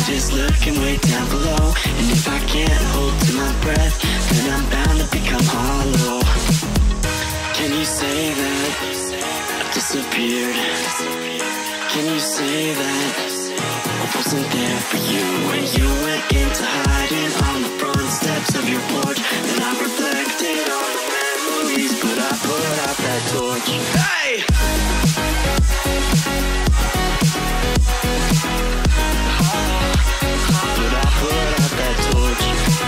is lurking way down below. And if I can't hold to my breath, then I'm bound to become hollow. Can you say that I've disappeared? Can you say that I wasn't there for you when you went into hiding on the front steps of your porch? And I reflected on the memories, but I put out that torch. Hey! But I put out that torch.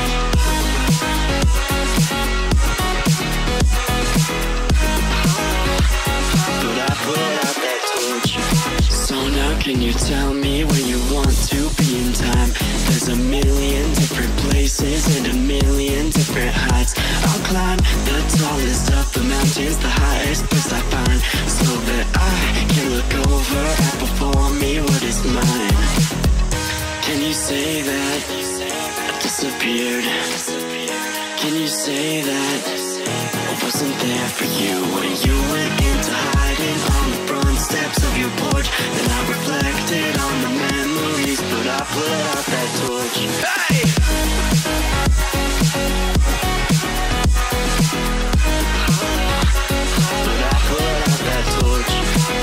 But I put out that torch. So now can you tell me where you want to be in time? There's a million different places and a million different heights. I'll climb the tallest of the mountains, the highest place I find, so that I can look over and before me what is mine. Can you say that I disappeared? Can you say that I wasn't there for you when you went into hiding on the front steps of your porch? And I reflected on the memories, but I put out that torch. Hey! But I put out that torch.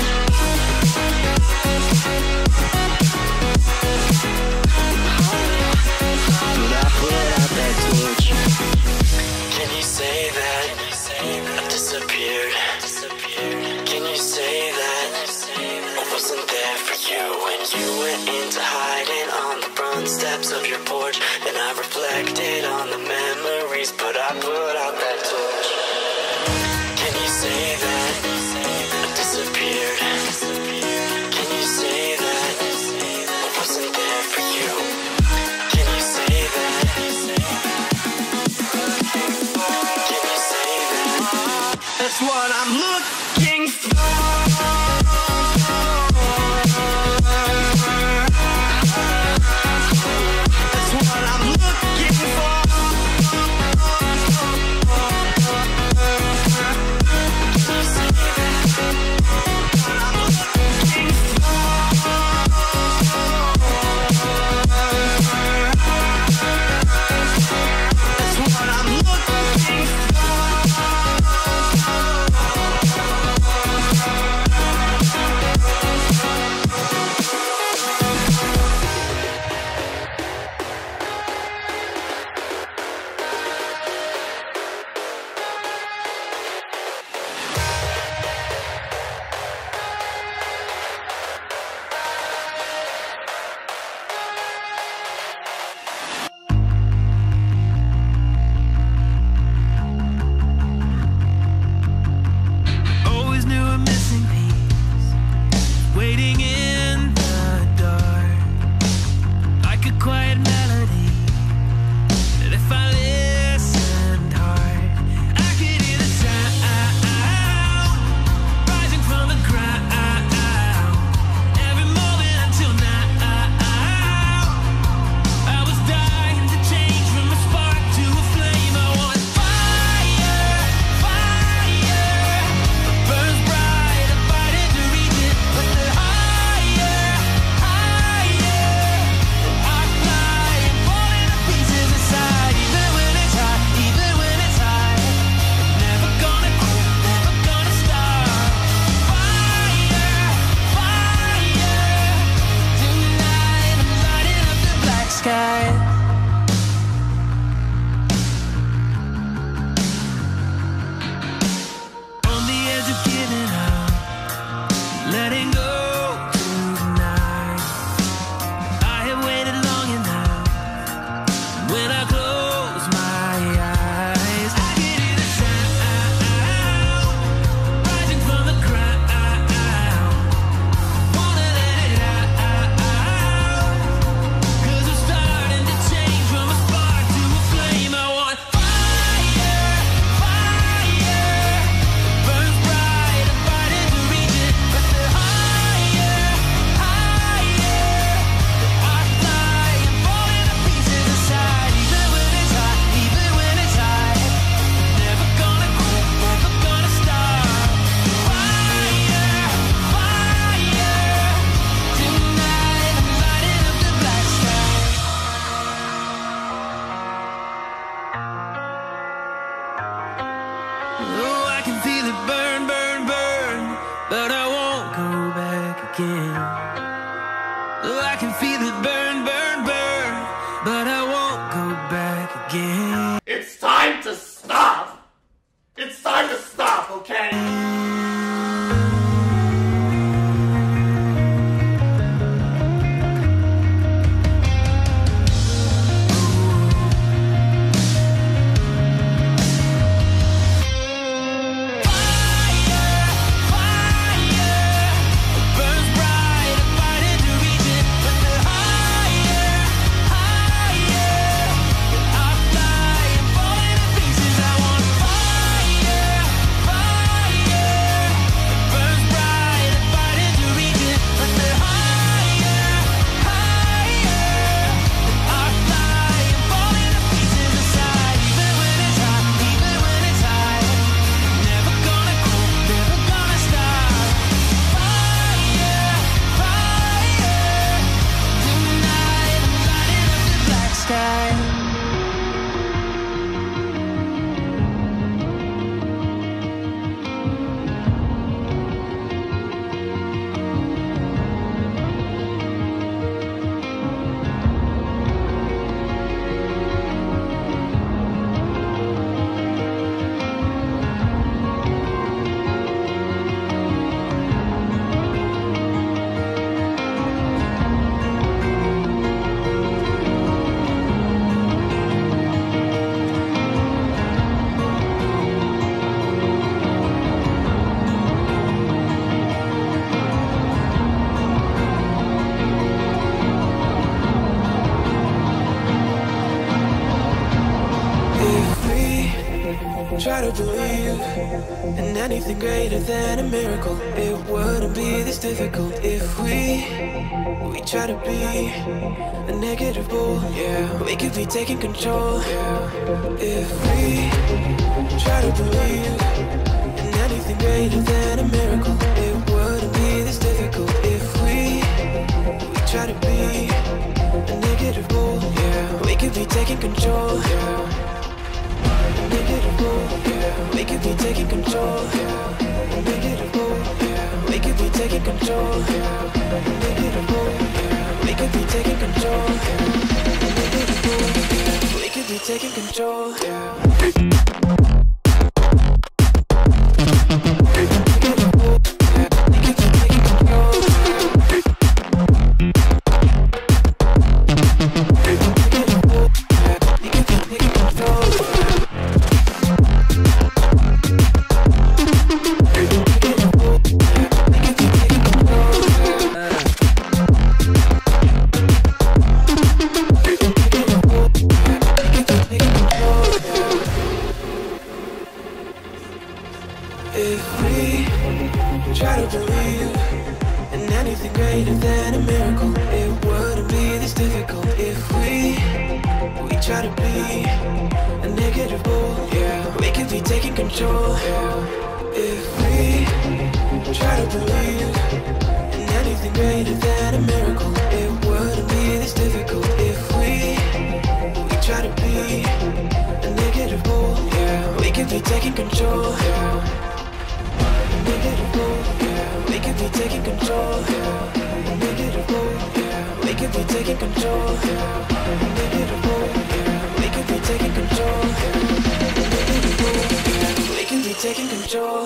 But I put out that torch. Can you say that I disappeared? Can you say that I wasn't there for you when you went into hiding on the front steps of your porch? And I reflected on the memories, but I put out that torch. Can you say that I disappeared? Can you say that I wasn't there for you? Can you say that? Can you say that? That's what I'm looking for. That's what I'm looking for. Can you say that? I'm looking for. That's what I'm looking for. Always knew a missing piece, waiting in the dark, like a quiet melody, that if I listened hard, I could hear the sound rising from the ground, every moment until now. I was dying to change from a spark to a flame. I want fire, fire, burns bright, I'm fighting to reach it, but the higher, higher, I fly and falling to pieces inside. Even when it's hot, even when it's high, never gonna quit, never gonna stop. Fire, fire, tonight I'm lighting up the black sky. On the edge of giving up, letting go tonight. I have waited long enough. When I close my eyes, I can hear the sound rising from the ground. Wanna let it out, 'cause I'm starting to can feel it burn, burn, burn, but I won't go back again. It's time to stop! It's time to stop, okay? Try to believe in anything greater than a miracle. It wouldn't be this difficult if we try to be a negative bull. Yeah, we could be taking control. Yeah, if we try to believe in anything greater than a miracle, it wouldn't be this difficult if we try to be a negative bull. Yeah, we could be taking control. Yeah. We could be taking control. We could be taking control. We could be taking control. We could be taking control. If we try to believe in anything greater than a miracle, it wouldn't be this difficult if we try to be a negative bull. Yeah, we could be taking control. Yeah, if we try to believe in anything greater than a miracle, it wouldn't be this difficult if we try to be a negative bull. Yeah, we could be taking control. Yeah. We could be taking control. We could be taking control. We could be taking control. We could be taking control.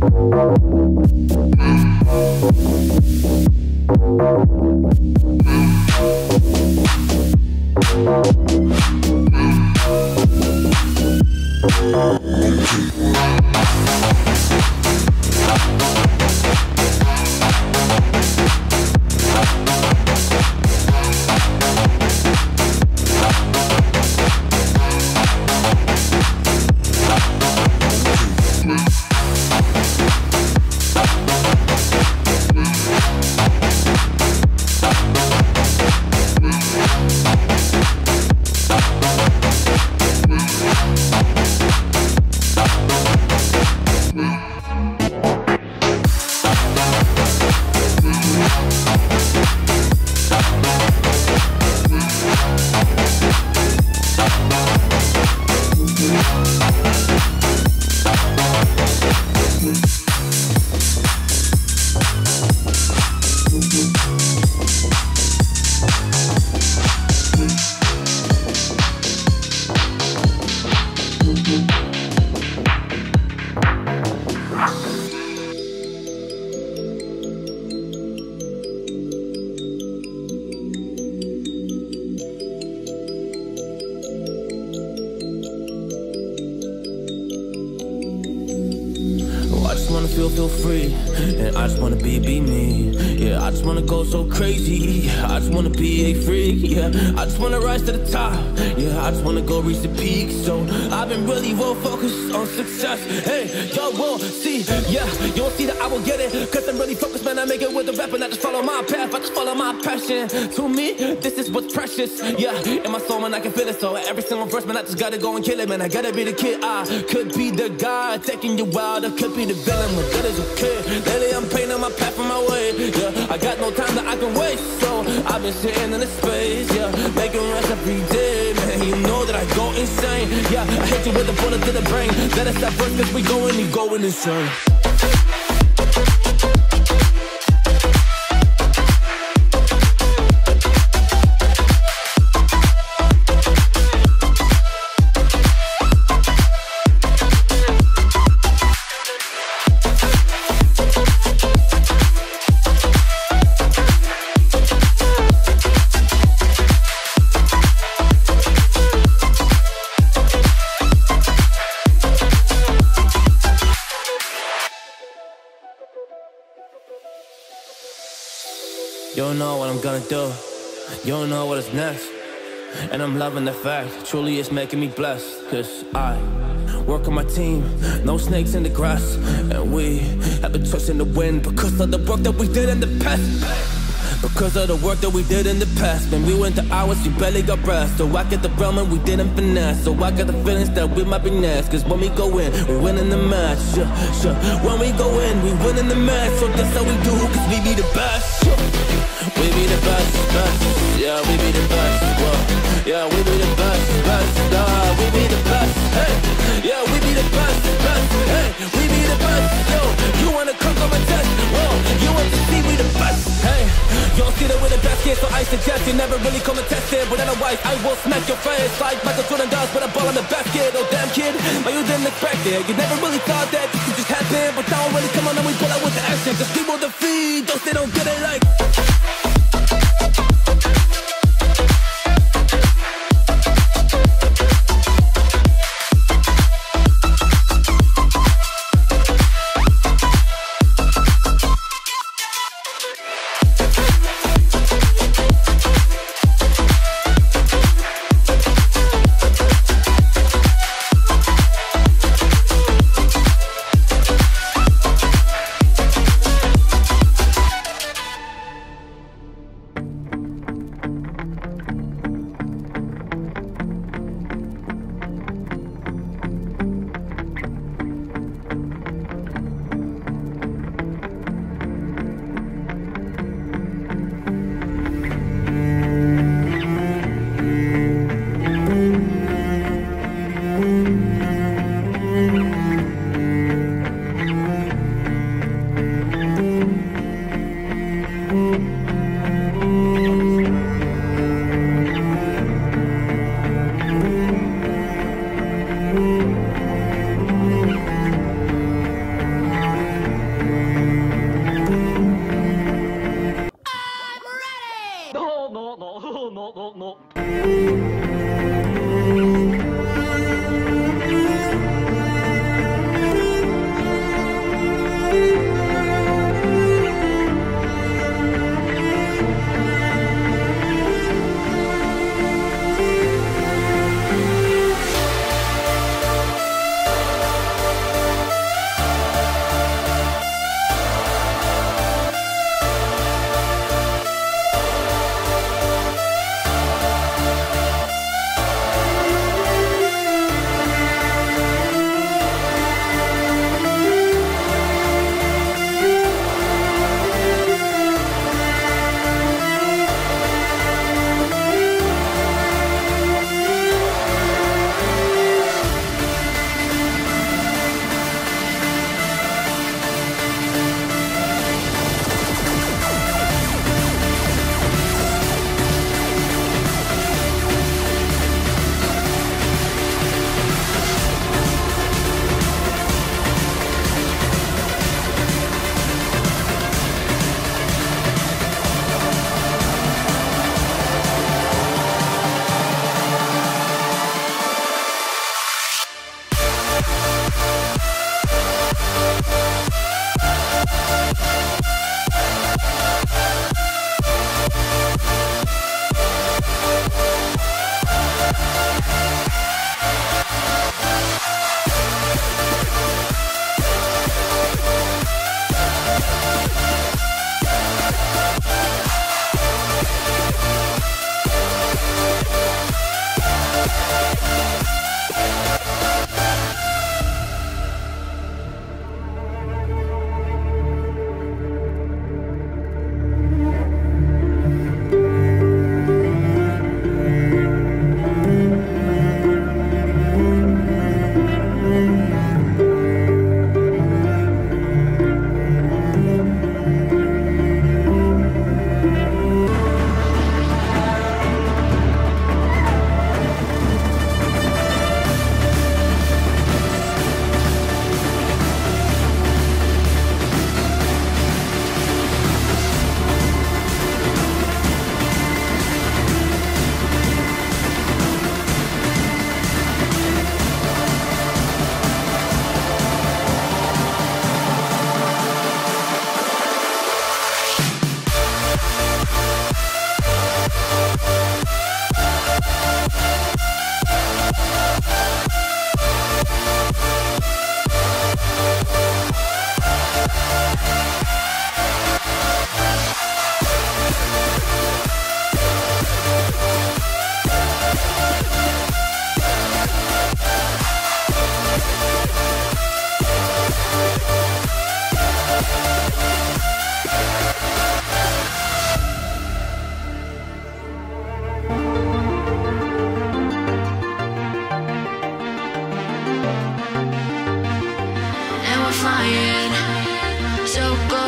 Feel free, and I just wanna be me. Yeah, I just wanna go so crazy. Yeah, I just wanna be a freak. Yeah, I just wanna rise to the top. Yeah, I just wanna go reach the peak. So I've been really well focused on success. Hey, y'all will see. Yeah, you'll see that I will get it. Cause I'm really focused, man. I make it with the rap and I just follow my path. I just follow my passion. To me, this is what's precious. Yeah, in my soul, man, I can feel it. So every single verse, man, I just gotta go and kill it, man. I gotta be the kid. I could be the guy taking you wild. I could be the villain. That is okay. Lately I'm painting my path on my way. Yeah, I got no time that I can waste. So I've been sitting in the space. Yeah, making rest every day, man. You know that I go insane. Yeah, I hit you with a bullet to the brain. Let us stop first, cause we going insane. You don't know what I'm gonna do. You don't know what is next. And I'm loving the fact, truly it's making me blessed. Cause I work on my team, no snakes in the grass. And we have been trust in the wind because of the work that we did in the past. Because of the work that we did in the past. When we went to hours, we barely got rest. So I get the realm and we didn't finesse. So I got the feelings that we might be next. Cause when we go in, we win in the match. When we go in, we win in the match. So that's how we do, cause we be the best. We be the best, best. Yeah, we be the best. Whoa. Yeah, we be the best, best. We be the best. Hey, yeah, we be the best, best. Hey, we be the best. Yo, you wanna come on my test? Whoa, you want to see we the best? Hey, you don't see that we're the best kid, so I suggest you never really come and test it. But otherwise, I will smack your face like Michael Jordan does with a ball in the basket. Oh damn kid, but you didn't expect it. You never really thought that this could just happen. But now really come on and we pull out with the action. Cause people defeat those they don't get it like.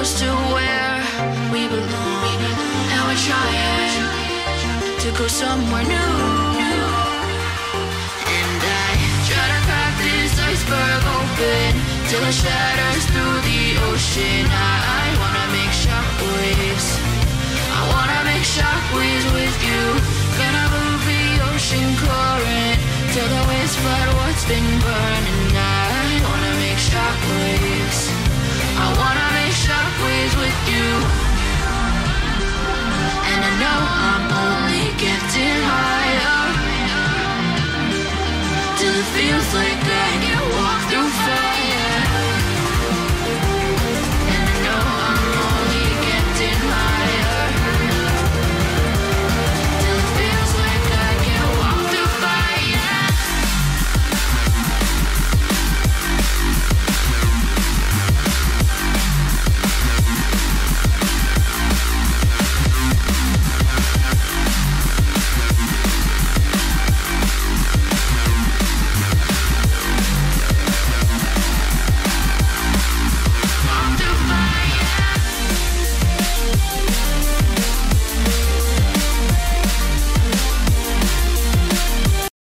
close to where we belong, and we're trying to go somewhere new. And I try to crack this iceberg open till it shatters through the ocean. I wanna make shockwaves. I wanna make shockwaves with you. Gonna move the ocean current till the waves flood what's been burned.